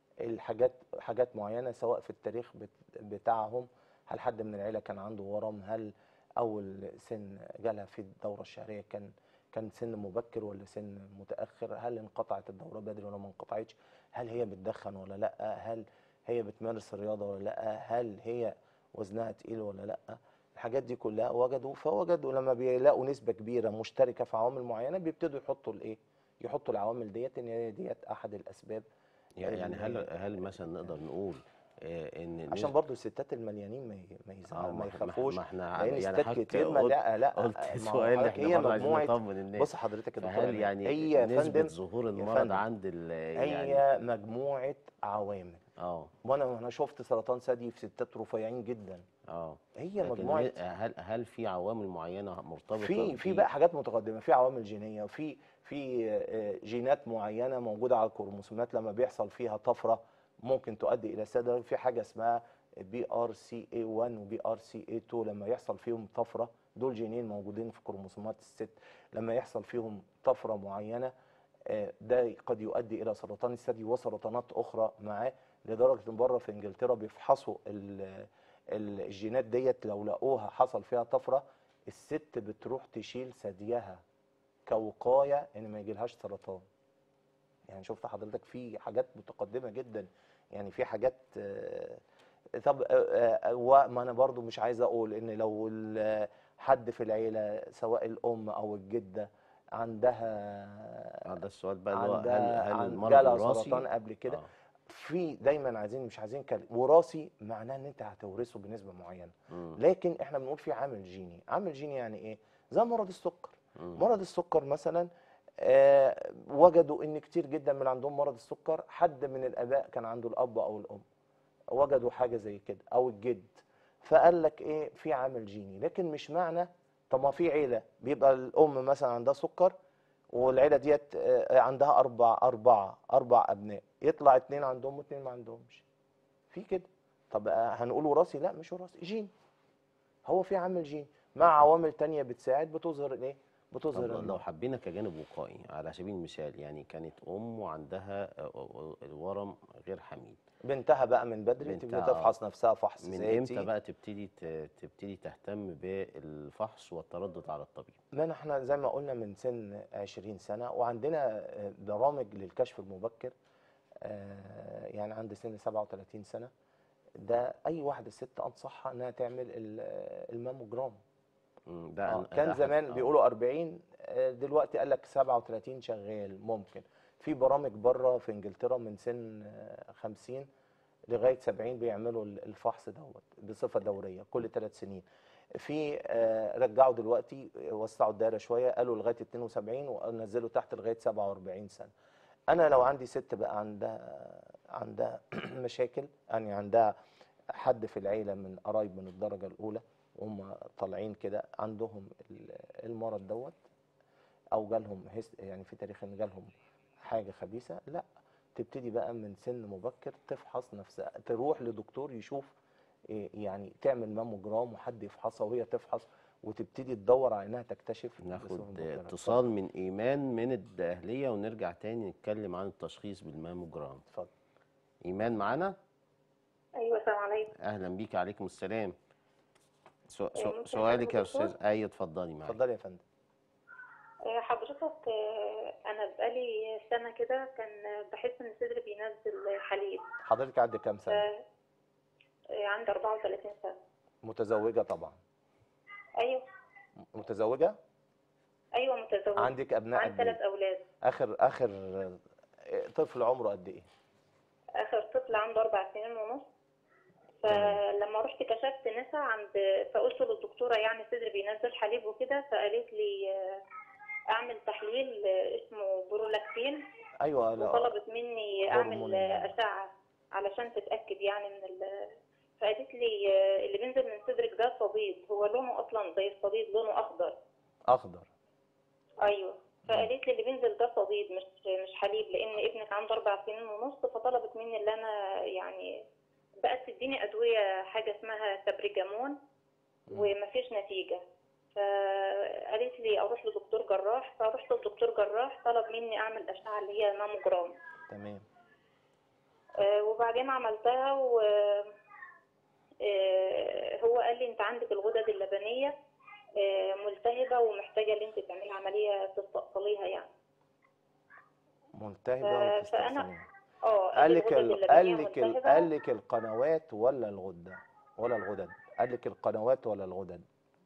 حاجات معينه، سواء في التاريخ بتاعهم، هل حد من العيله كان عنده ورم، هل اول سن جالها في الدوره الشهريه كان سن مبكر ولا سن متاخر، هل انقطعت الدوره بدري ولا ما انقطعتش، هل هي بتدخن ولا لا، هل هي بتمارس الرياضه ولا لا، هل هي وزنها تقيل ولا لا. الحاجات دي كلها فوجدوا لما بيلاقوا نسبه كبيره مشتركه في عوامل معينه بيبتدوا يحطوا العوامل ديت ان هي ديت احد الاسباب. يعني هل مثلا نقدر نقول ان عشان برضو الستات المليانين ما يخافوش، ما احنا لان يعني ستات حضرتك كتير لا قلت ما هو سؤال حضرتك احنا هي برضه عايزين مجموعه. نطمن الناس. بص حضرتك يا دكتور فهل عماد، يعني هي يا نسبة فندم ظهور يا المرض فندم عند يعني هي مجموعه عوامل. اه وانا شفت سرطان ثدي في ستات رفيعين جدا. هي لكن مجموعه. هل في عوامل معينة مرتبطة في بقى حاجات متقدمه، في عوامل جينيه، في جينات معينه موجوده على الكروموسومات لما بيحصل فيها طفره ممكن تؤدي الى سدر. في حاجه اسمها BRCA1 و BRCA2 لما يحصل فيهم طفره، دول جينين موجودين في كروموسومات الست، لما يحصل فيهم طفره معينه ده قد يؤدي الى سرطان الثدي وسرطانات اخرى معاه. لدرجه ان بره في انجلترا بيفحصوا الجينات ديت، لو لقوها حصل فيها طفره الست بتروح تشيل ثديها كوقايه ان ما يجيلهاش سرطان. يعني شفت حضرتك في حاجات متقدمه جدا، يعني في حاجات طب وما انا برضو مش عايز اقول ان لو حد في العيله سواء الام او الجده عندها ده السؤال بقى اللي هو هل المرض جالها وراثي؟ سرطان قبل كده. اه. في دايما مش عايزين وراثي معناه ان انت هتورثه بنسبه معينه، لكن احنا بنقول في عامل جيني. عامل جيني يعني ايه؟ زي مرض السكر. مرض السكر مثلا وجدوا ان كتير جدا من عندهم مرض السكر حد من الاباء كان عنده، الاب او الام وجدوا حاجه زي كده، او الجد. فقال لك ايه؟ في عامل جيني. لكن مش معنى، طب ما في عيله بيبقى الام مثلا عندها سكر، والعيله ديت عندها اربع ابناء، يطلع 2 عندهم و2 ما عندهمش. في كده. طب هنقول وراثي؟ لا مش وراثي، جين. هو في عامل جين مع عوامل تانية بتساعد، بتظهر الايه؟ بتظهر طب لو المرض. حبينا كجانب وقائي على سبيل المثال، يعني كانت وعندها الورم غير حميد، بنتها بقى من بدري تبتدي بنتها تفحص نفسها فحص من امتى ذاتي. بقى تبتدي تهتم بالفحص والتردد على الطبيب؟ من احنا زي ما قلنا من سن 20 سنة، وعندنا برامج للكشف المبكر. يعني عند سن 37 سنة ده اي واحدة ست انصحها انها تعمل الماموجرام. ده كان احد زمان بيقولوا 40، دلوقتي قال لك 37 شغال ممكن. في برامج بره في انجلترا من سن 50 لغايه 70 بيعملوا الفحص دوت بصفه دوريه كل 3 سنين. في رجعوا دلوقتي وسعوا الدائره شويه، قالوا لغايه 72 ونزلوا تحت لغايه 47 سنه. انا لو عندي ست بقى عندها مشاكل، يعني عندها حد في العيله من قرايب من الدرجه الاولى وهم طالعين كده عندهم المرض دوت، او جالهم يعني في تاريخ ان جالهم حاجه خبيثه، لا تبتدي بقى من سن مبكر تفحص نفسها، تروح لدكتور يشوف يعني تعمل ماموجرام وحد يفحصها وهي تفحص، وتبتدي تدور على انها تكتشف بصفة ناخد مبكرة. اتصال من ايمان من الدقهلية ونرجع تاني نتكلم عن التشخيص بالماموجرام. اتفضل. ايمان معانا؟ ايوه السلام عليكم. اهلا بيك. عليكم السلام. ممكن سؤالك يا أسأل دكتور؟ استاذ. ايوه اتفضلي معايا. اتفضلي يا فندم. حضرتك انا بقالي سنه كده كان بحس ان صدري بينزل حليب. حضرتك عندك كام سنه؟ عندي 34 سنه. متزوجه طبعا؟ ايوه. متزوجه؟ ايوه متزوجه. عندك ابناء عندي قد ايه؟ 3 اولاد. اخر طفل عمره قد ايه؟ اخر طفل عنده 4 سنين ونص. فلما رحت كشفت نسا فقلت للدكتوره يعني صدري بينزل حليب وكده، فقالت لي اعمل تحليل اسمه برولاكتين. ايوه. لا وطلبت مني اعمل اشعه علشان تتاكد يعني من فقالت لي اللي بينزل من صدرك ده صديد، هو لونه اصلا زي الصديد، لونه اخضر. اخضر. ايوه. فقالت لي اللي بينزل ده صديد مش حليب، لان ابنك عنده 4 سنين ونص. فطلبت مني اللي انا يعني بقت تديني ادويه حاجه اسمها سابريجامون ومفيش نتيجه. فقالت لي اروح لدكتور جراح، فرحت لدكتور جراح طلب مني اعمل اشعه اللي هي ماموجرام. تمام. وبعدين عملتها هو قال لي انت عندك الغدد اللبنيه ملتهبه ومحتاجه ان انت تعملي عمليه تستأصليها يعني. ملتهبه وتستأصليها. قال لك القنوات ولا الغده ولا الغدد؟ قال لك القنوات ولا الغدد؟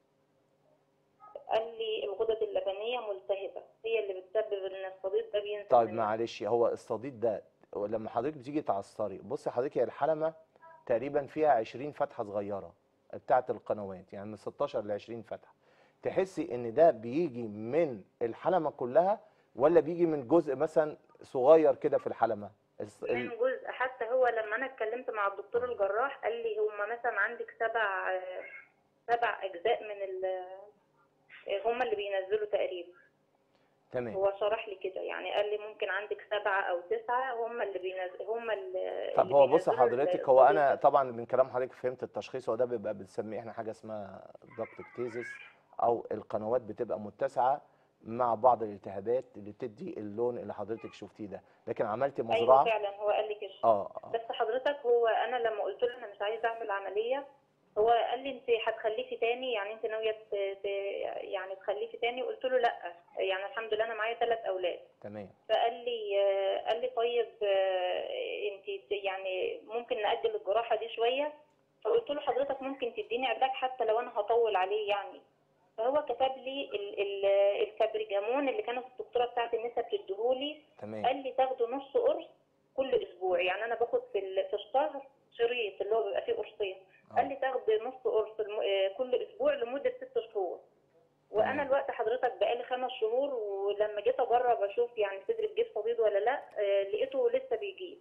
قال لي الغدد اللبنيه ملتهبه هي اللي بتسبب ان الصديد ده بينزل. طيب معلش، هو الصديد ده لما حضرتك بتيجي تعصري، بصي حضرتك هي الحلمه تقريبا فيها 20 فتحه صغيره بتاعه القنوات، يعني من 16 ل 20 فتحه. تحسي ان ده بيجي من الحلمه كلها ولا بيجي من جزء مثلا صغير كده في الحلمه؟ من جزء. حتى هو لما انا اتكلمت مع الدكتور الجراح قال لي هما مثلا عندك 7 اجزاء من هما اللي بينزلوا تقريبا. تمام. هو شرح لي كده يعني، قال لي ممكن عندك 7 أو 9 هما اللي بينزلوا طب هو بص حضرتك، هو انا طبعا من كلام حضرتك فهمت التشخيص، وده بيبقى بنسميه احنا حاجه اسمها داكتكتيزس، او القنوات بتبقى متسعه مع بعض الالتهابات اللي بتدي اللون اللي حضرتك شفتيه ده. لكن عملتي مزرعه؟ ايوه فعلا هو قال لي كده. بس حضرتك هو انا لما قلت له انا مش عايزه اعمل عمليه، هو قال لي انت هتخلفي تاني، يعني انت ناويه يعني تخلفي تاني؟ قلت له لا، يعني الحمد لله انا معايا 3 اولاد. تمام. فقال لي طيب انت يعني ممكن نأجل الجراحه دي شويه. فقلت له حضرتك ممكن تديني علاج حتى لو انا هطول عليه يعني. فهو كتب لي الفابريجامون اللي كانت الدكتوره بتاعت النساء بتديهولي. تمام. قال لي تاخده نص قرص كل اسبوع، يعني انا باخد في الشهر شريط اللي هو بيبقى فيه قرصين. قال لي تاخد نص قرص كل اسبوع لمده 6 شهور. وانا تمام. الوقت حضرتك بقالي 5 شهور، ولما جيت اجرب اشوف يعني صدري بيجيب صديد ولا لا، لقيته لسه بيجيب.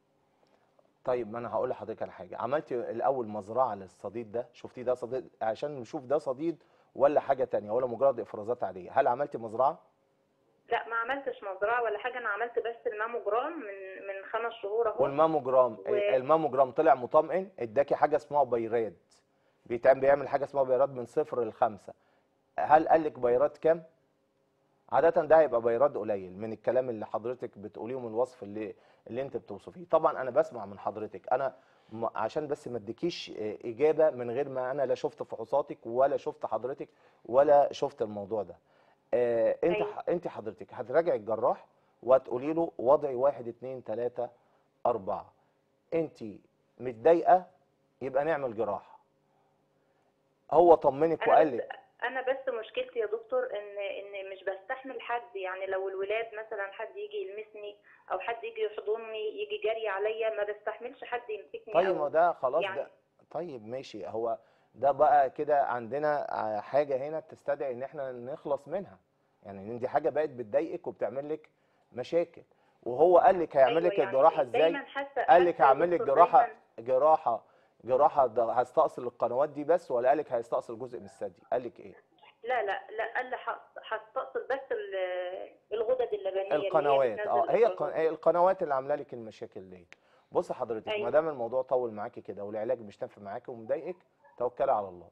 طيب ما انا هقول لحضرتك على حاجه. عملتي الاول مزرعه للصديد ده؟ شفتيه ده صديد عشان نشوف ده صديد ولا حاجه تانية ولا مجرد افرازات عاديه؟ هل عملتي مزرعه؟ لا، ما عملتش مزرعه ولا حاجه، انا عملت بس الماموجرام من 5 شهور اهو. والماموجرام، و الماموجرام طلع مطمئن؟ اداكي حاجه اسمها بيراد، بيعمل حاجه اسمها بيراد من 0 ل5. هل قال لك بيراد كام؟ عادة ده هيبقى بيراد قليل من الكلام اللي حضرتك بتقوليه ومن الوصف اللي انت بتوصفيه. طبعا انا بسمع من حضرتك، انا عشان بس ما اديكيش اجابه من غير ما انا لا شفت فحوصاتك ولا شفت حضرتك ولا شفت الموضوع ده. انت ايوه، انت حضرتك هتراجعي الجراح وهتقولي له وضعي 1 2 3 4. انت متضايقه يبقى نعمل جراحه. هو طمنك انا وقال بس لك؟ انا بس مشكلتي يا دكتور ان مش بستحمل حد، يعني لو الولاد مثلا حد يجي يلمسني او حد يجي يحضني يجي جري عليا، ما بستحملش حد يمسكني طيب ما او ده خلاص يعني. ده. طيب ماشي، هو ده بقى كده عندنا حاجة هنا تستدعي ان احنا نخلص منها. يعني ان دي حاجة بقت بتضايقك وبتعمل لك مشاكل. وهو قال لك هيعمل ايوه، لك الجراحة يعني ازاي؟ دايما حاسه قال لك يا هعمل لك دكتور دايما. جراحة جراحة ده هستأصل القنوات دي بس، ولا قال لك هيستأصل جزء من الثدي؟ قال لك ايه؟ لا لا لا، قال لي هستأصل بس الغدد اللبنيه اللي هي القنوات. بتنزل هي الافرازات دي. القنوات اللي عامله لك المشاكل دي. بص حضرتك، ما ايوه، دام الموضوع طول معاكي كده والعلاج مش نافع معاكي ومضايقك، توكلي على الله.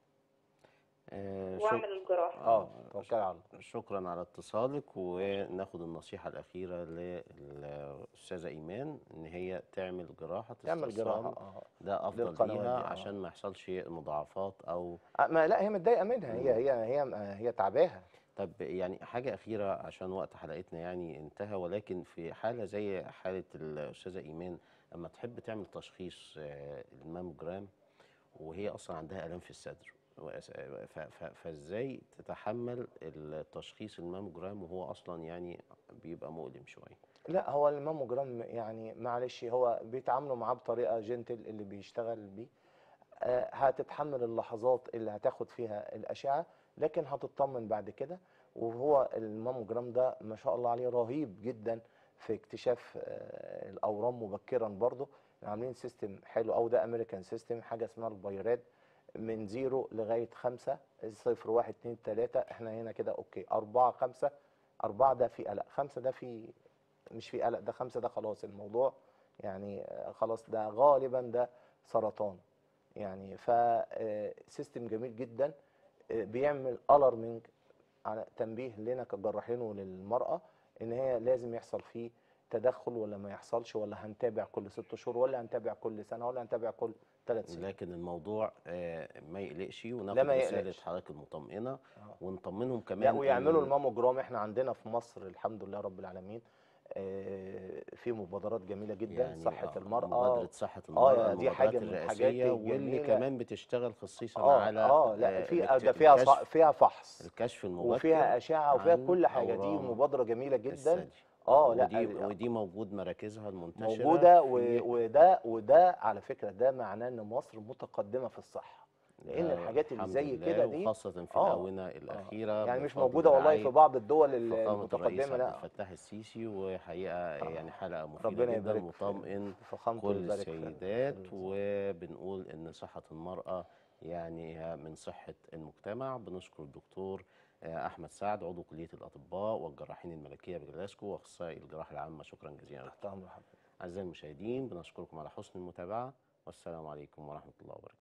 آه، شك... واعمل الجراحه. توكلي على الله. شكرا على اتصالك، وناخد النصيحة الأخيرة للأستاذة إيمان إن هي تعمل جراحة تعمل جراحه استئصال. ده أفضل للقنوات ليها دي. عشان ما يحصلش مضاعفات أو ما لا، هي متضايقه منها، مم. هي تعباها. طب يعني حاجة أخيرة عشان وقت حلقتنا يعني انتهى، ولكن في حالة زي حالة الأستاذة إيمان أما تحب تعمل تشخيص الماموجرام وهي أصلا عندها آلام في الصدر، فإزاي تتحمل التشخيص الماموجرام وهو أصلا يعني بيبقى مؤلم شوية؟ لا، هو الماموجرام يعني معلش هو بيتعاملوا معاه بطريقه جنتل اللي بيشتغل بيه. هتتحمل اللحظات اللي هتاخد فيها الاشعه، لكن هتطمن بعد كده. وهو الماموجرام ده ما شاء الله عليه رهيب جدا في اكتشاف الاورام مبكرا برضه. عاملين سيستم حلو، او ده امريكان سيستم، حاجه اسمها البيراد، من 0 لغايه 5. 0 1 2 3، احنا هنا كده اوكي. 4 5. 4 ده في قلق، 5 ده في مش في قلق، ده 5 ده خلاص الموضوع يعني خلاص ده غالبا ده سرطان. يعني فسيستم جميل جدا، بيعمل الارمنج على تنبيه لنا كجراحين وللمرأة ان هي لازم يحصل فيه تدخل ولا ما يحصلش، ولا هنتابع كل 6 شهور ولا هنتابع كل سنة ولا هنتابع كل 3 سنين. لكن الموضوع ما يقلقش، لا وناخد ما رسالة يقلقش. حضرتك المطمئنة آه. ونطمنهم لا، كمان ويعملوا إن الماموجرام. احنا عندنا في مصر الحمد لله رب العالمين في مبادرات جميلة جدا، يعني صحة مبادرة المرأة. صحة المرأة دي حاجة المبادرات من الحاجات الرئاسية واللي الجميلة. كمان بتشتغل خصيصا على لا، في ده فيها الكشف فيها فحص الكشف المبكر وفيها أشعة وفيها عن كل حاجة. دي أورام مبادرة جميلة جدا. الثدي. لا، ودي موجود مراكزها المنتشرة موجودة. في وده على فكرة ده معناه ان مصر متقدمة في الصحة، لان ده الحاجات اللي الحمد زي لله، كده دي وخاصة في اه الآونة الأخيرة يعني مش بفضل موجودة والله في رعاية بعض الدول فخامة الرئيس المتقدمة. عبد لا. الفتاح السيسي. وحقيقة يعني حلقة مفيدة ربنا جدا يبارك وطمئن في فخامته كل ويبارك السيدات، في وبنقول إن صحة المرأة يعني هي من صحة المجتمع. بنشكر الدكتور أحمد سعد عضو كلية الأطباء والجراحين الملكية بجلاسكو وأخصائي الجراحة العامة. شكرا جزيلا. تحت أمر حضرتك. أعزائي المشاهدين، بنشكركم على حسن المتابعة، والسلام عليكم ورحمة الله وبركاته.